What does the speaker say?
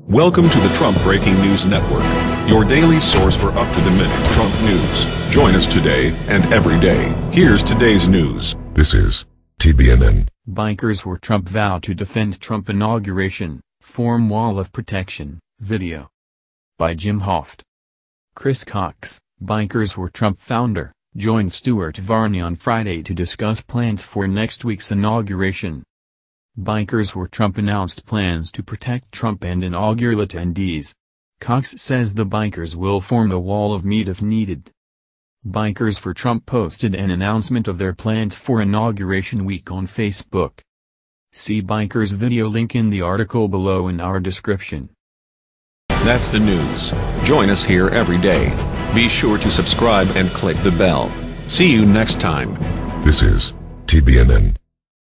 Welcome to the Trump Breaking News Network, your daily source for up-to-the-minute Trump news. Join us today and every day. Here's today's news. This is TBNN. Bikers for Trump vow to defend Trump inauguration, form wall of protection, video. By Jim Hoft. Chris Cox, Bikers for Trump founder, joined Stewart Varney on Friday to discuss plans for next week's inauguration. Bikers for Trump announced plans to protect Trump and inaugural attendees. Cox says the bikers will form a wall of meat if needed. Bikers for Trump posted an announcement of their plans for Inauguration Week on Facebook. See Bikers video link in the article below in our description. That's the news. Join us here every day. Be sure to subscribe and click the bell. See you next time. This is TBNN.